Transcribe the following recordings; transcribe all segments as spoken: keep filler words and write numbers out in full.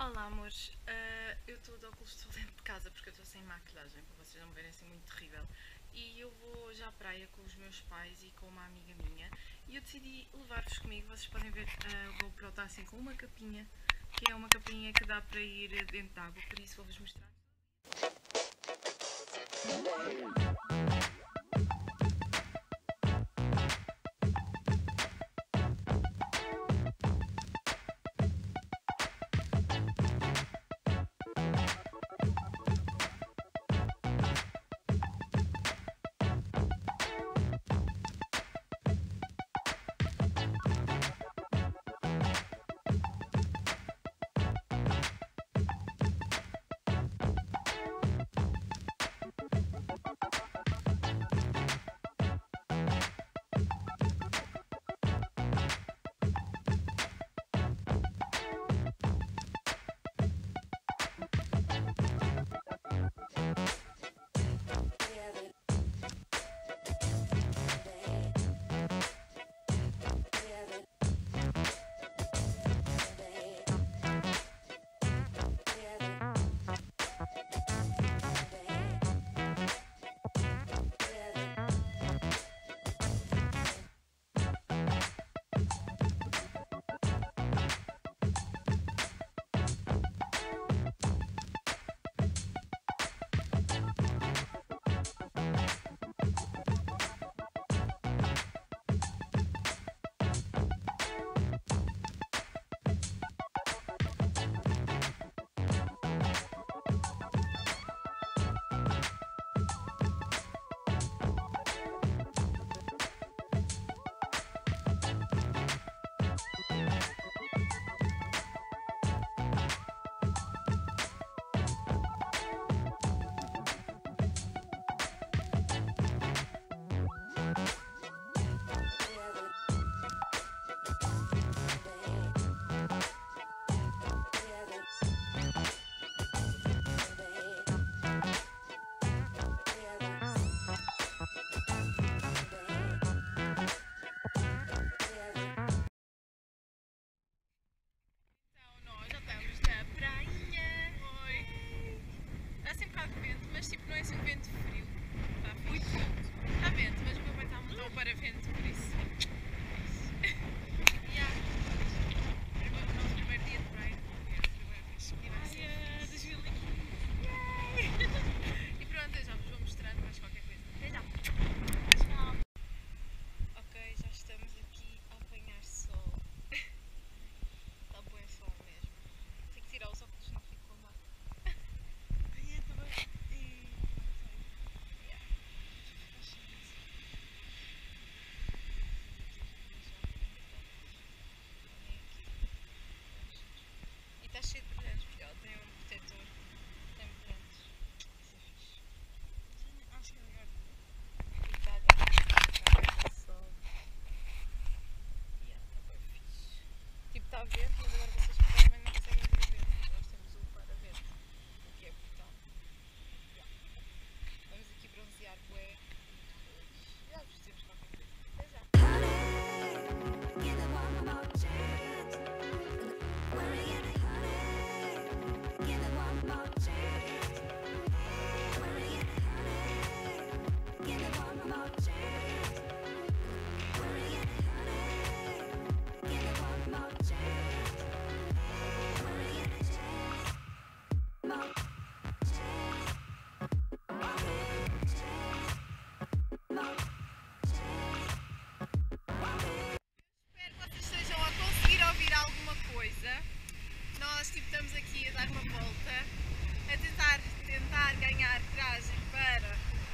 Olá amores, uh, eu estou de óculos de sol dentro de casa porque eu estou sem maquilhagem, para vocês não me verem assim muito terrível. E eu vou já à praia com os meus pais e com uma amiga minha e eu decidi levar-vos comigo. Vocês podem ver, uh, o GoPro está assim com uma capinha, que é uma capinha que dá para ir dentro de água, por isso vou-vos mostrar. Está cheio de brilhantes porque ela tem um protetor, tem brilhantes. Isso é fixe. Acho que é melhor. E está a dar o sol. E yeah, está bem fixe. Tipo, está vento, mas agora vocês provavelmente não conseguem ver o vento. Nós temos o para-vento, o que é brutal. Yeah. Vamos aqui bronzear bué e depois já vos dizemos qualquer coisa. Até já! Nós tipo, estamos aqui a dar uma volta, a tentar, tentar ganhar coragem para...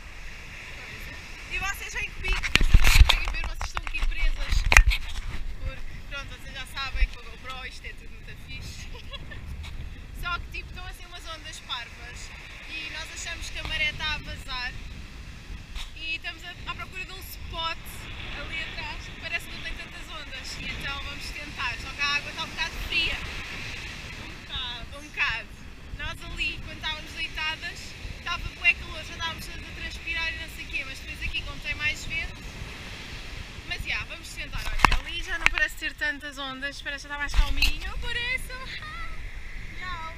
E vocês vêm comigo, vocês não conseguem ver, vocês estão aqui presas. Porque, pronto, vocês já sabem que o GoPro, isto é tudo muito fixe. Só que tipo, estão assim umas ondas parvas e nós achamos que a maré está a vazar. E estamos à procura de um spot ali atrás que parece que não tem tantas ondas. E então vamos tentar, só que a água está um bocado fria. Um bocado. Nós ali, quando estávamos deitadas, estava bué calor, já estávamos a transpirar e não sei o quê, mas depois aqui como tem mais vento. Mas já, yeah, vamos tentar. Olha, ali já não parece ter tantas ondas, parece que está mais calminho, por isso... Tchau!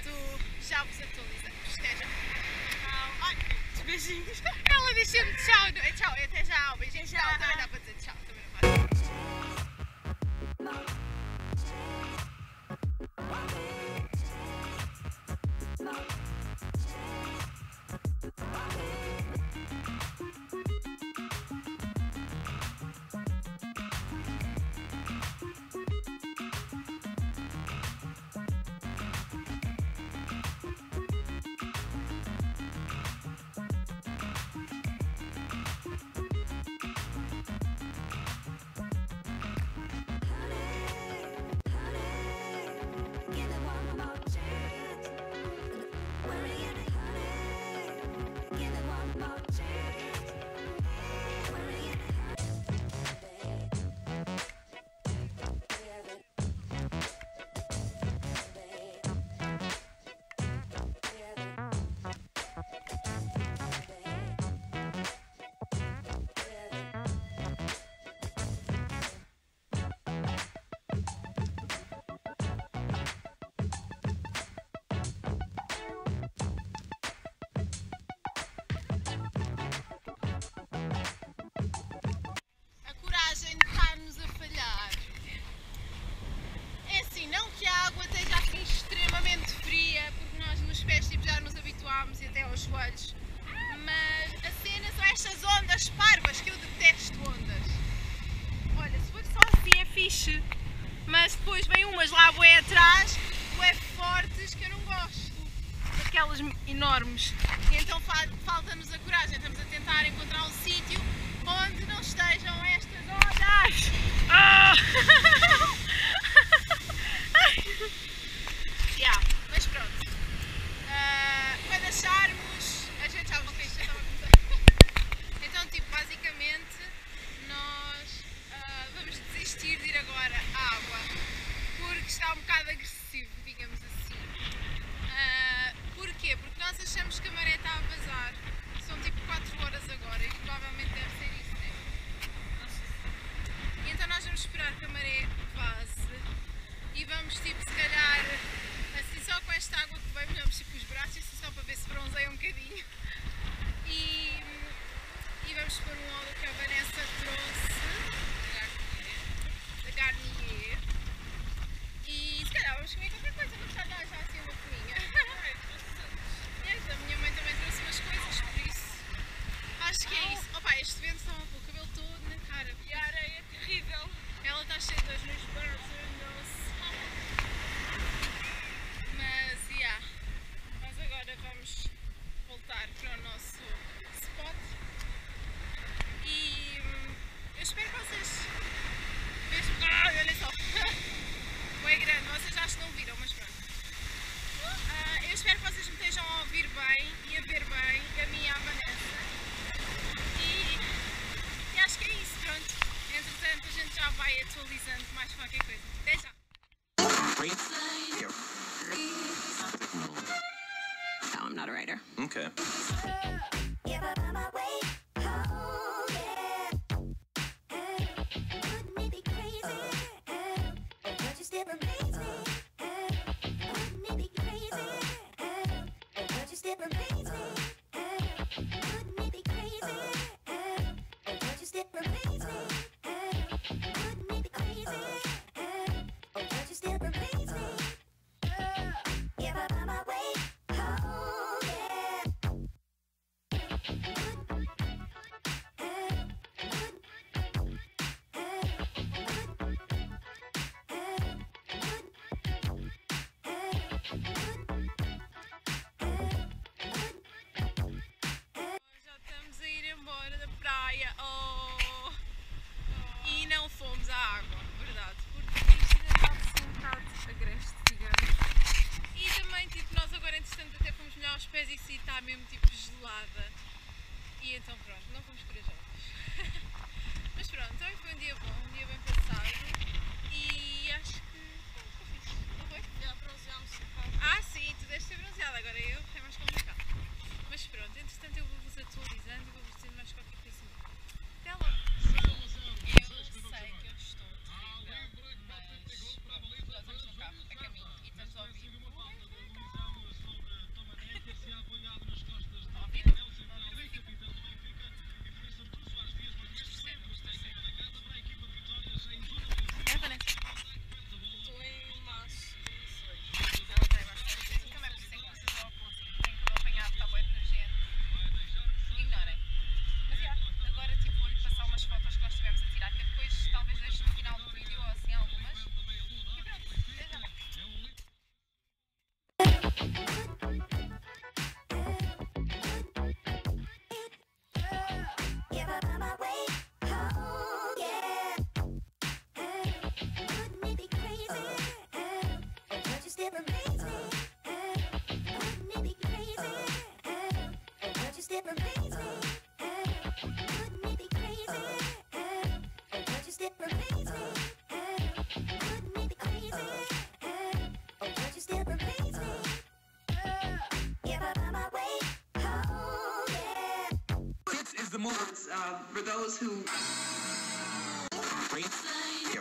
Portanto, já vos atualizamos. Até já. Tchau. Ai, beijinhos. Ela diz sempre tchau. É tchau, até já. Beijinhos. Tchau. Também dá para dizer tchau. Também não faz. E até aos joelhos, mas a cena são estas ondas parvas que eu detesto ondas. Olha, se for só assim é fixe, mas depois vem umas lá bué atrás, bué fortes, que eu não gosto, daquelas enormes. E então falta-nos a coragem, estamos a tentar encontrar um sítio onde não estejam estas ondas. Ah! Yeah, mas pronto. Quando acharmos, a gente já voltei, já estava a começar. Então, tipo, basicamente, nós uh, vamos desistir de ir agora à água, porque está um bocado agressivo, digamos assim. Uh, porquê? Porque nós achamos que a maré está a vazar. São tipo quatro horas agora e provavelmente deve ser isso, né? E então nós vamos esperar que a maré vaze e vamos, tipo, se calhar, assim, só com esta água que veio, vamos tipo os braços, assim, só para ver se bronzeia um bocadinho. E, e vamos pôr um óleo que a Vanessa trouxe, da Garnier. E se calhar vamos comer qualquer coisa, vamos já dar já assim uma cominha. E a minha mãe também trouxe umas coisas, por isso acho que é isso. Opa, este vento está com o cabelo todo na cara. E a areia é terrível. Ela está cheia das meus braços. Mas, yeah, nós agora vamos voltar para o nosso spot e hum, eu espero que vocês vejam. Ah, olha só! É grande, vocês acho que não viram, mas pronto. Uh, eu espero que vocês me estejam a ouvir bem e a ver bem, a mim e a Vanessa. E, e acho que é isso, pronto. Entretanto, a gente já vai atualizando mais qualquer coisa. Até já! No, I'm not a writer. Okay. Fomos à água, verdade, porque a piscina está assim um bocado agreste, digamos. E também, tipo, nós agora, entretanto, até fomos molhar os pés e isso está mesmo, tipo, gelada. E então, pronto, não fomos corajosas. Mas pronto, também foi um dia bom, um dia bem passado. E acho que foi fixe, não foi? Já bronzeámos. Ah, sim, tu deves ter bronzeado, agora eu, é mais complicado. Mas pronto, entretanto, eu vou-vos atualizando e vou-vos dizendo mais qualquer coisinha. Até logo! Mas nós estamos no carro a caminho e estamos a ouvir. the move. Uh, for those who Wait. Here.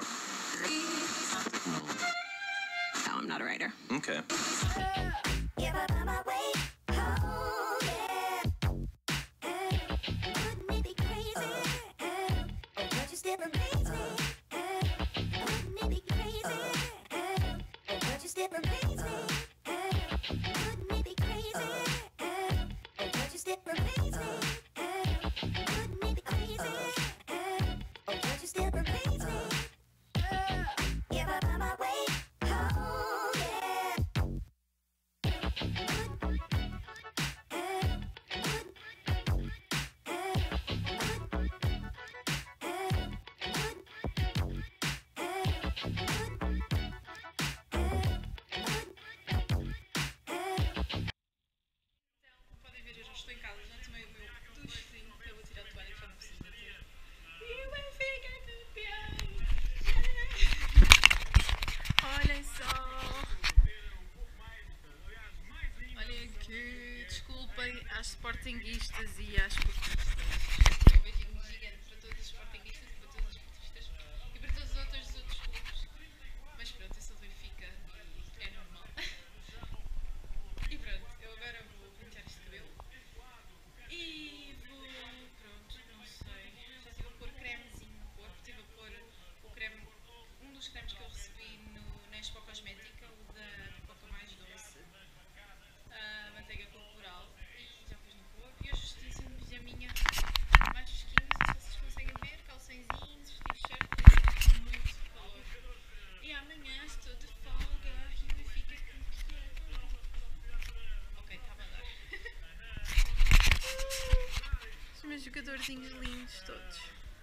No, I'm not a writer. Okay. Give up on my way home, yeah. Wouldn't it be crazy? Oh, but you still amaze me. Wouldn't it be crazy? Oh, but you still amaze me. Wouldn't it be crazy? Oh, but you still amaze me. Wouldn't it be crazy? Oh, but you still amaze me. Give up on my way home, yeah. Como podem ver, eu já estou em casa, já tomei o meu duchezinho, eu vou tirar a toalha que já não preciso de ter. E o Benfica é campeão! Olhem só! Olhem aqui, desculpem às sportinguistas e às sportistas. Um beijinho gigante para todos os sportinguistas e para todos os sportistas e para todos os outros dos outros clubes. Mas pronto, eu sou do Benfica e é normal. E pronto, eu agora vou pentear este cabelo e vou, pronto, não sei, já estive a pôr cremezinho no corpo, estive a pôr o creme, um dos cremes que eu recebi no, na Expo Cosmética, o da pipoca mais doce, a manteiga corporal, e já pus no corpo, e hoje vesti assim um pijaminha mais fresquinho, não sei se vocês conseguem ver, calçõezinhos, t-shirt, porque muito calor. E amanhã estou de folga e o Benfica é campeão. Ok, está a mandar. Os meus jogadorzinhos lindos todos.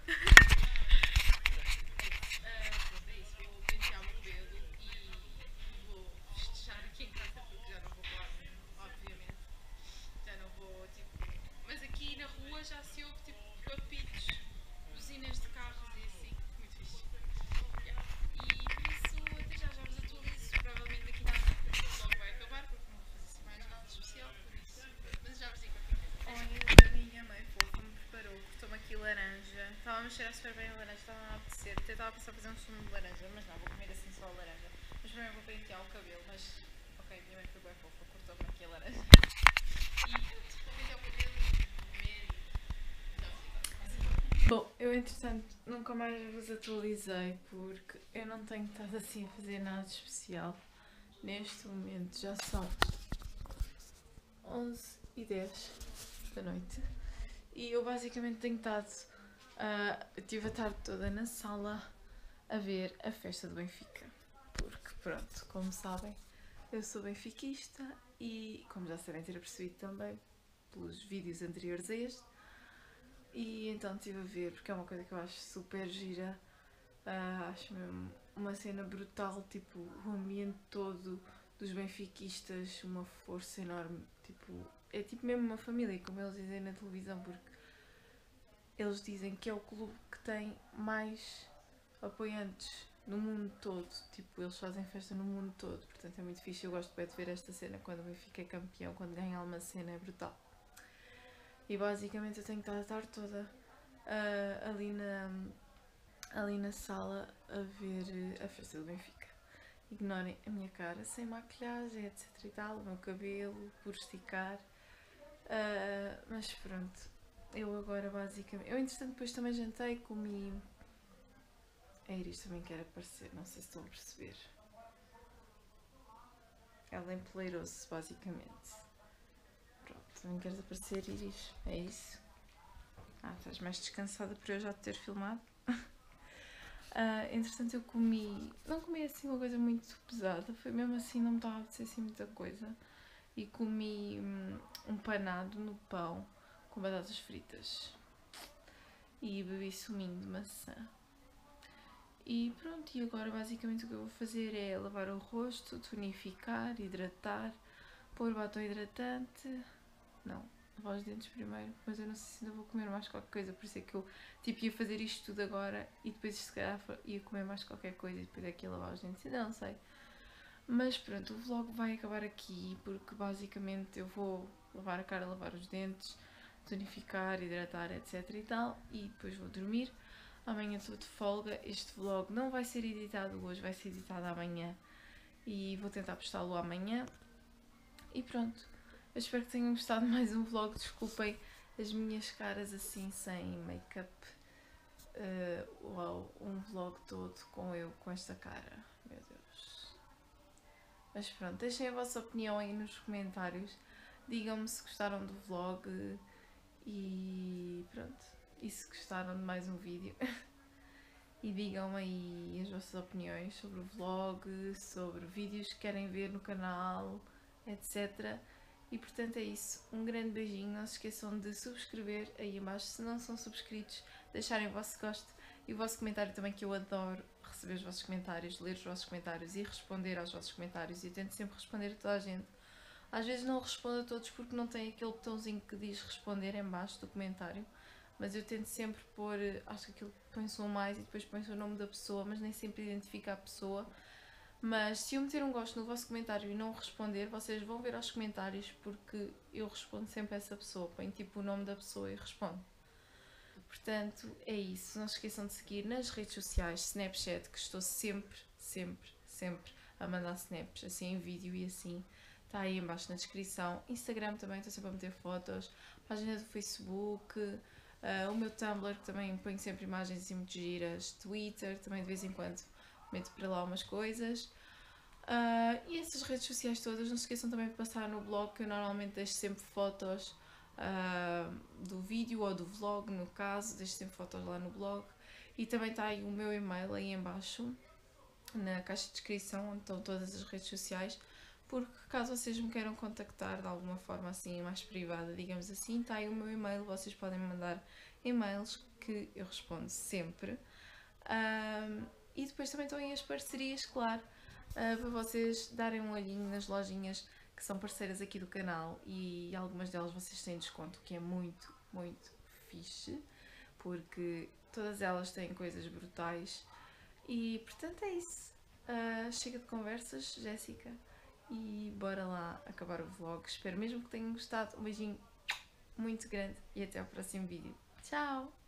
Ah, pronto, é isso. Vou pentear o cabelo e vou festejar aqui em casa porque já não vou lá, obviamente. Já não vou, tipo. Mas aqui na rua já se ouve tipo apitos, buzinas de carros e assim. Muito fixe. Yeah. E por isso, até já já vos atualizo. Provavelmente aqui nada, porque o vlog vai acabar, porque não vou fazer assim mais nada de especial, por isso. Mas já vos digo qualquer coisa. Olha, a minha mãe fofa me preparou, cortou-me aqui laranja. Estava a cheirar super bem a laranja, estava a apetecer. Até estava a pensar fazer um sumo de laranja, mas não, vou comer assim só a laranja. Mas primeiro vou pentear o cabelo, mas. Ok, a minha mãe foi bem fofa, cortou-me aqui a laranja. E pronto, vou pentear o cabelo e comer e. Não, bom, eu entretanto nunca mais vos atualizei porque eu não tenho estado assim a fazer nada de especial. Neste momento já são onze e dez da noite e eu basicamente tenho estado, uh, eu tive a tarde toda na sala a ver a festa do Benfica, porque pronto, como sabem, eu sou benfiquista e como já devem ter percebido também pelos vídeos anteriores a este, e então estive a ver porque é uma coisa que eu acho super gira, uh, acho mesmo uma cena brutal, tipo o ambiente todo dos benfiquistas, uma força enorme, tipo, é tipo mesmo uma família, como eles dizem na televisão, porque eles dizem que é o clube que tem mais apoiantes no mundo todo, tipo, eles fazem festa no mundo todo, portanto é muito fixe, eu gosto bem de ver esta cena quando o Benfica é campeão, quando ganha alguma cena, é brutal. E basicamente eu tenho que estar a tarde toda uh, ali, na, ali na sala a ver a festa do Benfica. Ignorem a minha cara sem maquilhagem, etc e tal, o meu cabelo por esticar, uh, mas pronto, eu agora basicamente, eu entretanto depois também jantei, comi, a Iris também quer aparecer, não sei se estão a perceber, ela empoleirou-se basicamente, pronto, também queres aparecer, Iris, é isso? Ah, estás mais descansada por eu já te ter filmado? Uh, entretanto eu comi, não comi assim uma coisa muito pesada, foi mesmo assim, não me estava a apetecer assim muita coisa, e comi um, um panado no pão com batatas fritas e bebi suminho de maçã. E pronto, e agora basicamente o que eu vou fazer é lavar o rosto, tonificar, hidratar, pôr batom hidratante, não, lavar os dentes primeiro, mas eu não sei se ainda vou comer mais qualquer coisa, por isso é que eu tipo ia fazer isto tudo agora e depois se calhar ia comer mais qualquer coisa e depois é que ia lavar os dentes, ainda não sei. Mas pronto, o vlog vai acabar aqui porque basicamente eu vou lavar a cara, lavar os dentes, tonificar, hidratar, etc e tal, e depois vou dormir. Amanhã estou de folga, este vlog não vai ser editado hoje, vai ser editado amanhã e vou tentar postá-lo amanhã. E pronto, eu espero que tenham gostado de mais um vlog, desculpem as minhas caras assim sem make-up. Uh, uau, um vlog todo com eu com esta cara, meu Deus. Mas pronto, deixem a vossa opinião aí nos comentários, digam-me se gostaram do vlog e pronto, e se gostaram de mais um vídeo. E digam-me aí as vossas opiniões sobre o vlog, sobre vídeos que querem ver no canal, etcétera. E portanto é isso, um grande beijinho, não se esqueçam de subscrever aí em baixo se não são subscritos, deixarem o vosso gosto e o vosso comentário também, que eu adoro receber os vossos comentários, ler os vossos comentários e responder aos vossos comentários, e eu tento sempre responder a toda a gente. Às vezes não respondo a todos porque não tem aquele botãozinho que diz responder em baixo do comentário, mas eu tento sempre pôr, acho que aquilo põe-se um mais e depois põe-se o nome da pessoa, mas nem sempre identifica a pessoa. Mas se eu meter um gosto no vosso comentário e não responder, vocês vão ver aos comentários, porque eu respondo sempre a essa pessoa, ponho tipo o nome da pessoa e respondo. Portanto, é isso, não se esqueçam de seguir nas redes sociais, Snapchat, que estou sempre, sempre, sempre a mandar snaps, assim em vídeo e assim, está aí em baixo na descrição. Instagram também, estou sempre a meter fotos, página do Facebook, uh, o meu Tumblr, que também ponho sempre imagens assim muito giras, Twitter, também de vez em quando meto para lá umas coisas. Uh, e essas redes sociais todas, não se esqueçam também de passar no blog, que eu normalmente deixo sempre fotos uh, do vídeo ou do vlog, no caso, deixo sempre fotos lá no blog. E também está aí o meu e-mail aí em baixo, na caixa de descrição, onde estão todas as redes sociais, porque caso vocês me queiram contactar de alguma forma assim mais privada, digamos assim, está aí o meu e-mail, vocês podem me mandar e-mails que eu respondo sempre. Uh, E depois também estão aí as parcerias, claro, uh, para vocês darem um olhinho nas lojinhas que são parceiras aqui do canal, e algumas delas vocês têm desconto, o que é muito, muito fixe, porque todas elas têm coisas brutais. E portanto é isso. Uh, chega de conversas, Jéssica, e bora lá acabar o vlog. Espero mesmo que tenham gostado. Um beijinho muito grande e até ao próximo vídeo. Tchau!